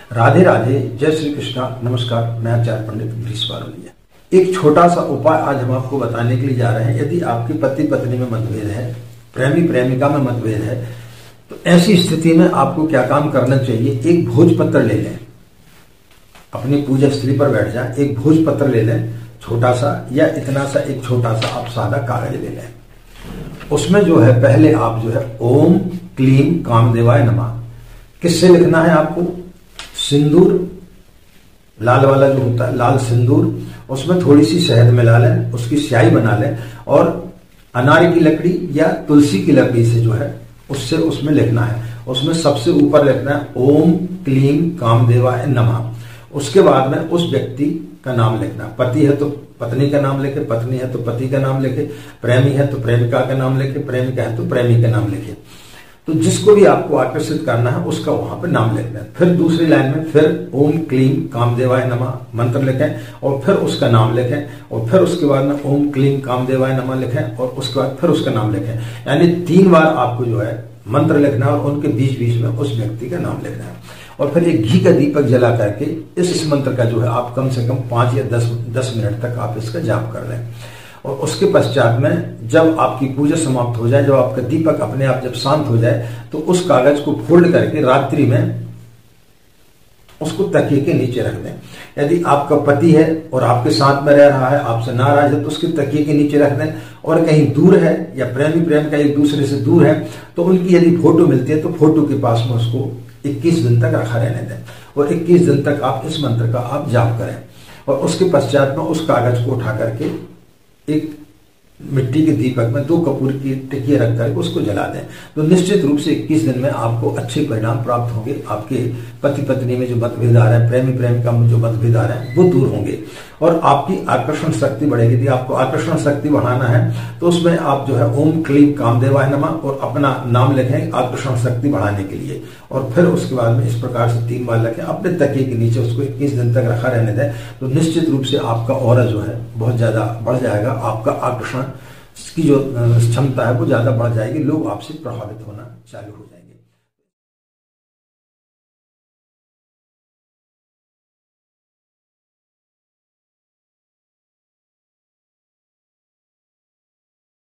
राधे राधे, जय श्री कृष्णा, नमस्कार। मैं आचार्य पंडित गिरीश बारोलिया। एक छोटा सा उपाय आज हम आपको बताने के लिए जा रहे हैं। यदि आपके पति पत्नी में मतभेद है, प्रेमी प्रेमिका में मतभेद है, तो ऐसी स्थिति में आपको क्या काम करना चाहिए। एक भोजपत्र ले लें, अपनी पूजा स्थली पर बैठ जाए, एक भोजपत्र ले लें, छोटा सा या इतना सा, एक छोटा सा आप सादा कागज ले लें। उसमें जो है पहले आप जो है ओम क्लीम कामदेवाय नमः किससे लिखना है आपको। सिंदूर, लाल वाला जो होता है, लाल सिंदूर, उसमें थोड़ी सी शहद मिला लें, उसकी स्याही बना लें और अनार की लकड़ी या तुलसी की लकड़ी से जो है उससे उसमें लिखना है। उसमें सबसे ऊपर लिखना है ओम क्लीम कामदेवाय नमः। उसके बाद में उस व्यक्ति का नाम लिखना। पति है तो पत्नी का नाम लिखे, पत्नी है तो पति का नाम लिखे, प्रेमी है तो प्रेमिका का नाम लिखे, प्रेमिका है तो प्रेमी का नाम लिखे। तो जिसको भी आपको आकर्षित करना है उसका वहां पर नाम लिखना है। फिर दूसरी लाइन में फिर ओम क्लीम कामदेवाय नमः मंत्र लिखें और फिर उसका नाम लिखें और फिर उसके बाद में ओम क्लीम कामदेवाय नमः लिखें और उसके बाद फिर उसका नाम लिखें। यानी 3 बार आपको जो है मंत्र लिखना है और उनके बीच बीच में उस व्यक्ति का नाम लिखना है। और फिर एक घी का दीपक जला करके इस मंत्र का जो है आप कम से कम 5 या 10 मिनट तक आप इसका जाप कर लें। और उसके पश्चात में जब आपकी पूजा समाप्त हो जाए, जब आपका दीपक अपने आप जब शांत हो जाए, तो उस कागज को फोल्ड करके रात्रि में उसको तकिए के नीचे रख दें। यदि आपका पति है और आपके साथ में रह रहा है, आपसे नाराज है, तो उसके तकिए के नीचे रख दें। और कहीं दूर है या प्रेमी प्रेम का एक दूसरे से दूर है, तो उनकी यदि फोटो मिलती है तो फोटो के पास में उसको 21 दिन तक रखा रहने दें और 21 दिन तक आप इस मंत्र का आप जाप करें। और उसके पश्चात में उस कागज को उठा करके एक मिट्टी के दीपक में 2 कपूर की टिकिए रख करके उसको जला दें। तो निश्चित रूप से 21 दिन में आपको अच्छे परिणाम प्राप्त होंगे। आपके पति पत्नी में जो मतभेद आ रहे हैं, प्रेमी प्रेमिका में जो मतभेद आ रहे हैं, वो दूर होंगे और आपकी आकर्षण शक्ति बढ़ेगी। यदि आपको आकर्षण शक्ति बढ़ाना है तो उसमें आप जो है ओम क्लीम कामदेवाय नमः और अपना नाम लिखें आकर्षण शक्ति बढ़ाने के लिए। और फिर उसके बाद में इस प्रकार से 3 बार लिखें, अपने तकिए के नीचे उसको 21 दिन तक रखा रहने दें। तो निश्चित रूप से आपका ऑरा जो है बहुत ज्यादा बढ़ जाएगा। आपका आकर्षण की जो क्षमता है वो ज्यादा बढ़ जाएगी। लोग आपसे प्रभावित होना चालू हो जाएंगे।